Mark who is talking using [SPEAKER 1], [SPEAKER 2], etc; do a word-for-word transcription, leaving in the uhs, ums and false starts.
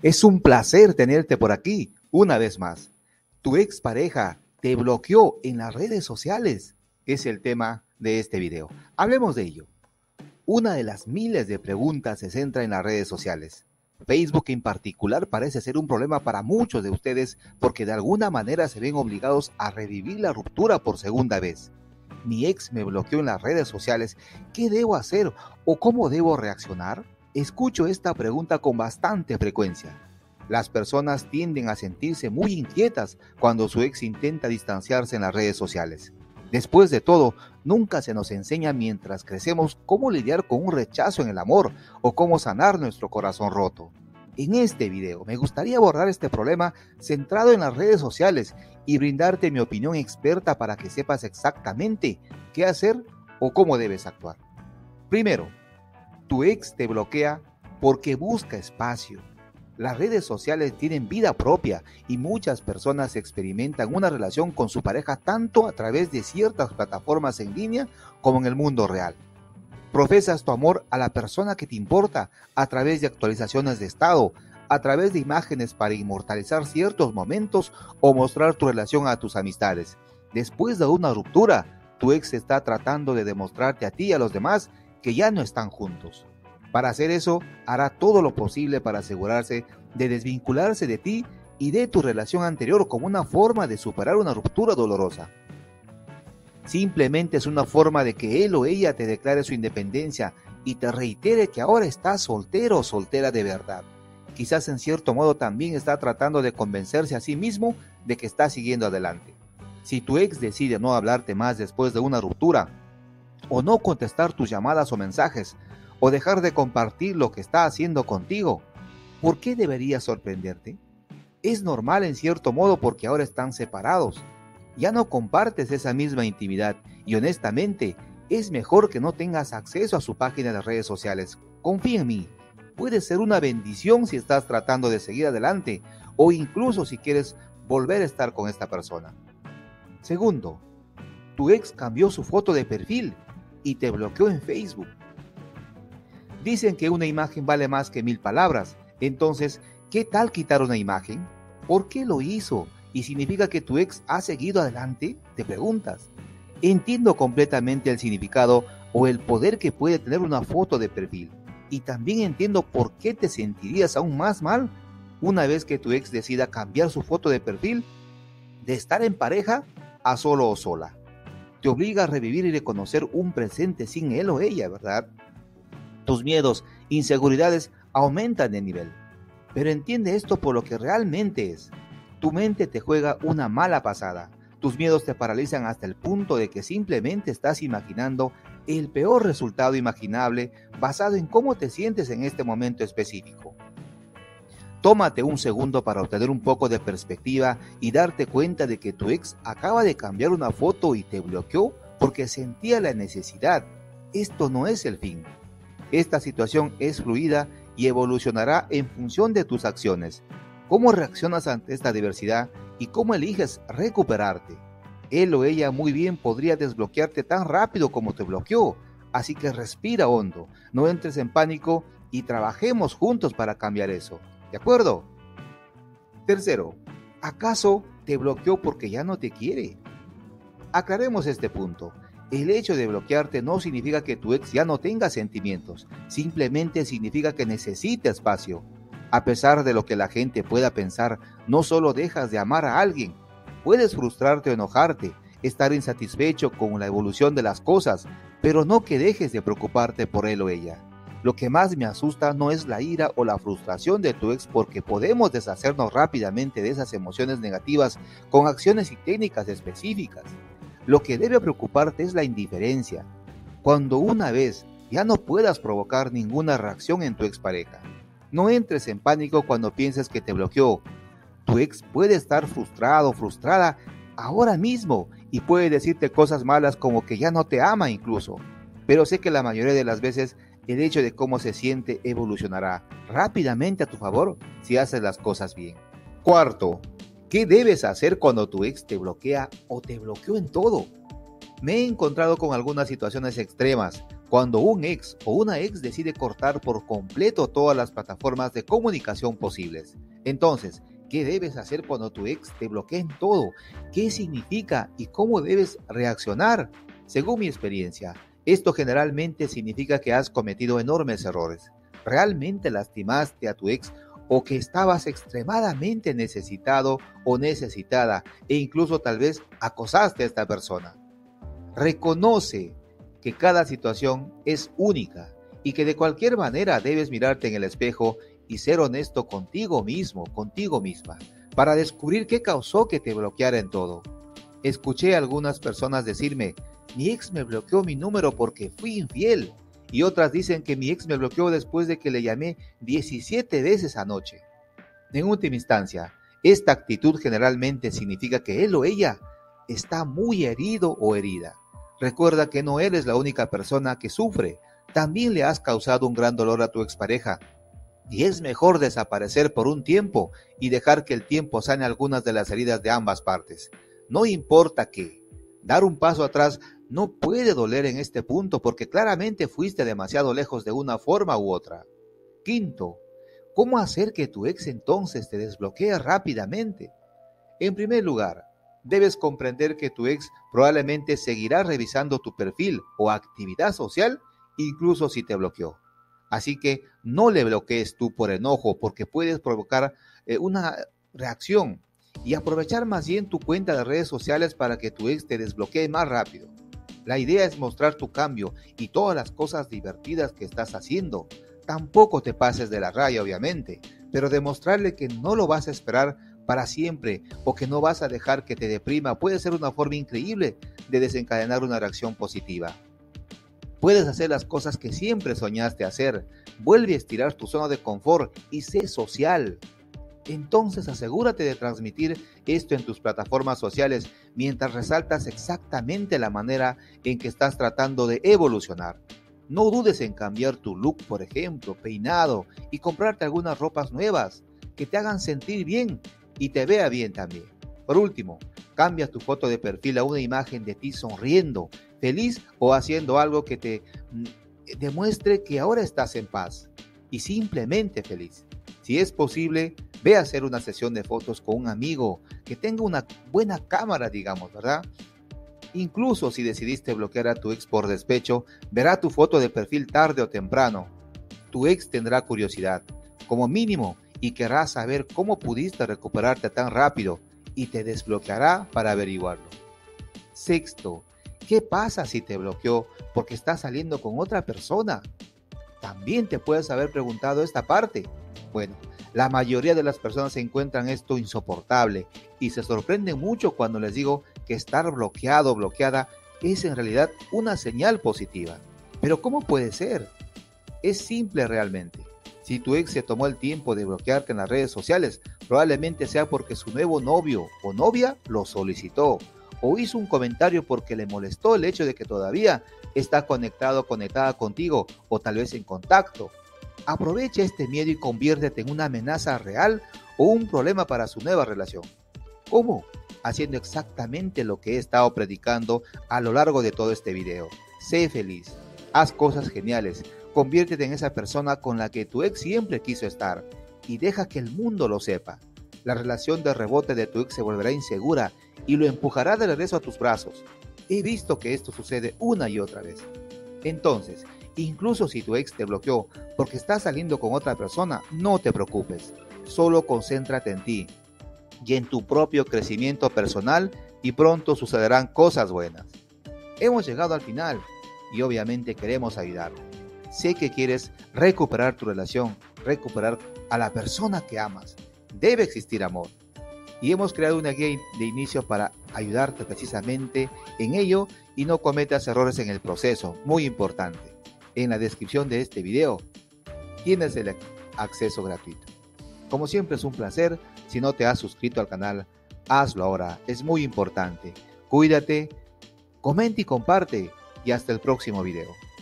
[SPEAKER 1] Es un placer tenerte por aquí, una vez más. ¿Tu expareja te bloqueó en las redes sociales? Es el tema de este video. Hablemos de ello. Una de las miles de preguntas se centra en las redes sociales. Facebook en particular parece ser un problema para muchos de ustedes porque de alguna manera se ven obligados a revivir la ruptura por segunda vez. Mi ex me bloqueó en las redes sociales. ¿Qué debo hacer o cómo debo reaccionar? Escucho esta pregunta con bastante frecuencia. Las personas tienden a sentirse muy inquietas cuando su ex intenta distanciarse en las redes sociales. Después de todo, nunca se nos enseña mientras crecemos cómo lidiar con un rechazo en el amor o cómo sanar nuestro corazón roto. En este video me gustaría abordar este problema centrado en las redes sociales y brindarte mi opinión experta para que sepas exactamente qué hacer o cómo debes actuar. Primero, tu ex te bloquea porque busca espacio. Las redes sociales tienen vida propia y muchas personas experimentan una relación con su pareja tanto a través de ciertas plataformas en línea como en el mundo real. Profesas tu amor a la persona que te importa a través de actualizaciones de estado, a través de imágenes para inmortalizar ciertos momentos o mostrar tu relación a tus amistades. Después de una ruptura, tu ex está tratando de demostrarte a ti y a los demás que ya no están juntos. Para hacer eso, hará todo lo posible para asegurarse de desvincularse de ti y de tu relación anterior como una forma de superar una ruptura dolorosa. Simplemente es una forma de que él o ella te declare su independencia y te reitere que ahora estás soltero o soltera de verdad. Quizás en cierto modo también está tratando de convencerse a sí mismo de que está siguiendo adelante. Si tu ex decide no hablarte más después de una ruptura, o no contestar tus llamadas o mensajes, o dejar de compartir lo que está haciendo contigo, ¿por qué debería sorprenderte? Es normal en cierto modo porque ahora están separados. Ya no compartes esa misma intimidad y honestamente es mejor que no tengas acceso a su página de redes sociales. Confía en mí. Puede ser una bendición si estás tratando de seguir adelante o incluso si quieres volver a estar con esta persona. Segundo, tu ex cambió su foto de perfil y te bloqueó en Facebook. Dicen que una imagen vale más que mil palabras. Entonces, ¿qué tal quitar una imagen? ¿Por qué lo hizo? ¿Y significa que tu ex ha seguido adelante? Te preguntas. Entiendo completamente el significado o el poder que puede tener una foto de perfil. Y también entiendo por qué te sentirías aún más mal una vez que tu ex decida cambiar su foto de perfil de estar en pareja a solo o sola. Te obliga a revivir y reconocer un presente sin él o ella, ¿verdad? Tus miedos, inseguridades aumentan de nivel. Pero entiende esto por lo que realmente es. Tu mente te juega una mala pasada. Tus miedos te paralizan hasta el punto de que simplemente estás imaginando el peor resultado imaginable basado en cómo te sientes en este momento específico. Tómate un segundo para obtener un poco de perspectiva y darte cuenta de que tu ex acaba de cambiar una foto y te bloqueó porque sentía la necesidad. Esto no es el fin. Esta situación es fluida y evolucionará en función de tus acciones. ¿Cómo reaccionas ante esta diversidad y cómo eliges recuperarte? Él o ella muy bien podría desbloquearte tan rápido como te bloqueó, así que respira hondo, no entres en pánico y trabajemos juntos para cambiar eso. ¿De acuerdo? Tercero, ¿acaso te bloqueó porque ya no te quiere? Aclaremos este punto. El hecho de bloquearte no significa que tu ex ya no tenga sentimientos, simplemente significa que necesita espacio. A pesar de lo que la gente pueda pensar, no solo dejas de amar a alguien, puedes frustrarte o enojarte, estar insatisfecho con la evolución de las cosas, pero no que dejes de preocuparte por él o ella. Lo que más me asusta no es la ira o la frustración de tu ex porque podemos deshacernos rápidamente de esas emociones negativas con acciones y técnicas específicas. Lo que debe preocuparte es la indiferencia. Cuando una vez ya no puedas provocar ninguna reacción en tu expareja. No entres en pánico cuando pienses que te bloqueó. Tu ex puede estar frustrado o frustrada ahora mismo y puede decirte cosas malas como que ya no te ama incluso. Pero sé que la mayoría de las veces el hecho de cómo se siente evolucionará rápidamente a tu favor si haces las cosas bien. Cuarto, ¿qué debes hacer cuando tu ex te bloquea o te bloqueó en todo? Me he encontrado con algunas situaciones extremas Cuando un ex o una ex decide cortar por completo todas las plataformas de comunicación posibles. Entonces, ¿qué debes hacer cuando tu ex te bloquea en todo? ¿Qué significa y cómo debes reaccionar? Según mi experiencia, esto generalmente significa que has cometido enormes errores. Realmente lastimaste a tu ex o que estabas extremadamente necesitado o necesitada e incluso tal vez acosaste a esta persona. Reconoce que cada situación es única y que de cualquier manera debes mirarte en el espejo y ser honesto contigo mismo, contigo misma, para descubrir qué causó que te bloqueara en todo. Escuché a algunas personas decirme, mi ex me bloqueó mi número porque fui infiel, y otras dicen que mi ex me bloqueó después de que le llamé diecisiete veces anoche. En última instancia, esta actitud generalmente significa que él o ella está muy herido o herida. Recuerda que no eres la única persona que sufre, también le has causado un gran dolor a tu expareja. Y es mejor desaparecer por un tiempo y dejar que el tiempo sane algunas de las heridas de ambas partes. No importa qué, dar un paso atrás no puede doler en este punto porque claramente fuiste demasiado lejos de una forma u otra. Quinto, ¿cómo hacer que tu ex entonces te desbloquee rápidamente? En primer lugar, debes comprender que tu ex probablemente seguirá revisando tu perfil o actividad social incluso si te bloqueó. Así que no le bloquees tú por enojo porque puedes provocar eh, una reacción y aprovechar más bien tu cuenta de redes sociales para que tu ex te desbloquee más rápido. La idea es mostrar tu cambio y todas las cosas divertidas que estás haciendo. Tampoco te pases de la raya, obviamente, pero demostrarle que no lo vas a esperar para siempre o que no vas a dejar que te deprima puede ser una forma increíble de desencadenar una reacción positiva. Puedes hacer las cosas que siempre soñaste hacer. Vuelve a estirar tu zona de confort y sé social. Entonces asegúrate de transmitir esto en tus plataformas sociales mientras resaltas exactamente la manera en que estás tratando de evolucionar. No dudes en cambiar tu look, por ejemplo, peinado, y comprarte algunas ropas nuevas que te hagan sentir bien y te vea bien también. Por último, cambia tu foto de perfil a una imagen de ti sonriendo, feliz o haciendo algo que te mm, demuestre que ahora estás en paz y simplemente feliz. Si es posible, ve a hacer una sesión de fotos con un amigo que tenga una buena cámara, digamos, ¿verdad? Incluso si decidiste bloquear a tu ex por despecho, verá tu foto de perfil tarde o temprano. Tu ex tendrá curiosidad, como mínimo, y querrá saber cómo pudiste recuperarte tan rápido y te desbloqueará para averiguarlo. Sexto, ¿qué pasa si te bloqueó porque estás saliendo con otra persona? También te puedes haber preguntado esta parte. Bueno, la mayoría de las personas encuentran esto insoportable y se sorprenden mucho cuando les digo que estar bloqueado o bloqueada es en realidad una señal positiva. Pero ¿cómo puede ser? Es simple realmente. Si tu ex se tomó el tiempo de bloquearte en las redes sociales, probablemente sea porque su nuevo novio o novia lo solicitó o hizo un comentario porque le molestó el hecho de que todavía está conectado o conectada contigo o tal vez en contacto. Aprovecha este miedo y conviértete en una amenaza real o un problema para su nueva relación. ¿Cómo? Haciendo exactamente lo que he estado predicando a lo largo de todo este video. Sé feliz, haz cosas geniales, conviértete en esa persona con la que tu ex siempre quiso estar y deja que el mundo lo sepa. La relación de rebote de tu ex se volverá insegura y lo empujará de regreso a tus brazos. He visto que esto sucede una y otra vez. Entonces, incluso si tu ex te bloqueó porque estás saliendo con otra persona, no te preocupes. Solo concéntrate en ti y en tu propio crecimiento personal y pronto sucederán cosas buenas. Hemos llegado al final y obviamente queremos ayudarte. Sé que quieres recuperar tu relación, recuperar a la persona que amas. Debe existir amor. Y hemos creado una guía de inicio para ayudarte precisamente en ello y no cometas errores en el proceso. Muy importante. En la descripción de este video tienes el acceso gratuito. Como siempre es un placer. Si no te has suscrito al canal, hazlo ahora. Es muy importante. Cuídate, comenta y comparte. Y hasta el próximo video.